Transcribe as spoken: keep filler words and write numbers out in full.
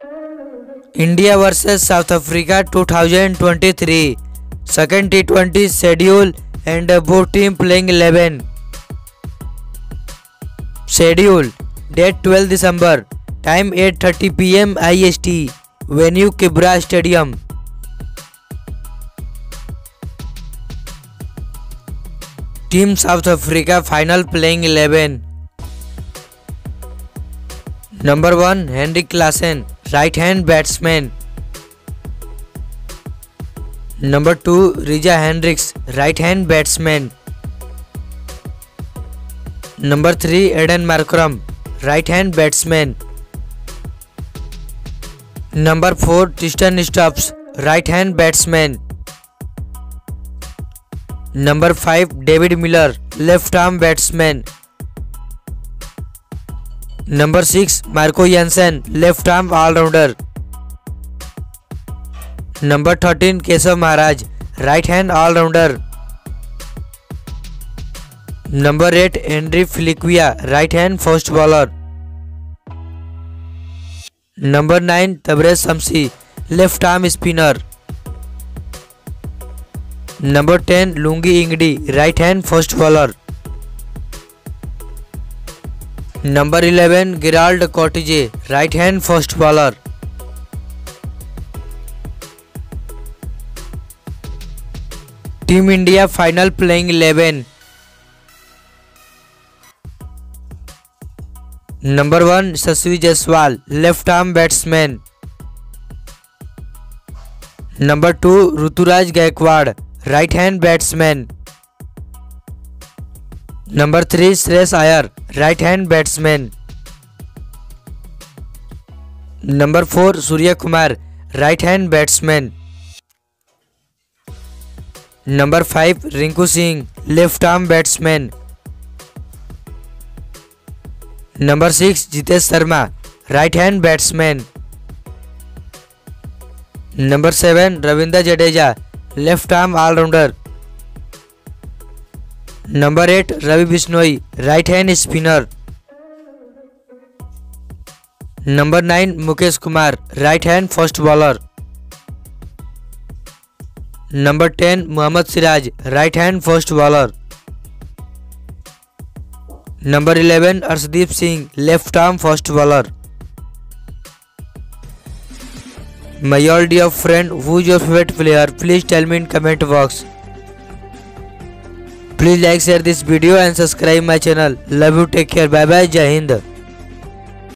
India versus South Africa twenty twenty-three. Second T twenty schedule and both team playing eleven. Schedule date twelve December. Time eight thirty p m I S T. Venue Kibra Stadium. Team South Africa final playing eleven. Number one Henrik Larsson, right hand batsman. Number two Rija Hendricks, right hand batsman. Number three Eden Markram, right hand batsman. Number four Tristan Stubbs, right hand batsman. Number five David Miller, left arm batsman. Number six Marco Jansen, left arm all-rounder. Number thirteen Keshav Maharaj, right hand all-rounder. Number eight Henry Filiquia, right hand first bowler. Number nine Tabraiz Shamsi, left arm spinner. Number ten Lungi Ingdi, right hand first bowler. Number eleven Gerald Coetzee, right hand first bowler. Team India final playing eleven. Number one Yashasvi Jaiswal, left arm batsman. Number two Ruturaj Gaikwad, right hand batsman. Number three Shreyas Iyer, right hand batsman. Number four Surya Kumar, right hand batsman. Number five Rinku Singh, left arm batsman. Number six Jitesh Sharma, right hand batsman. Number seven Ravindra Jadeja, left arm all-rounder. Number eight Ravi Bishnoi, right hand spinner. Number nine Mukesh Kumar, right hand first bowler. Number ten Mohammad Siraj, right hand first bowler. Number eleven Arshdeep Singh, left arm first bowler. My all dear friend, who is your favorite player? Please tell me in comment box. Please like, share this video and subscribe my channel. Love you, take care, bye bye, Jai Hind.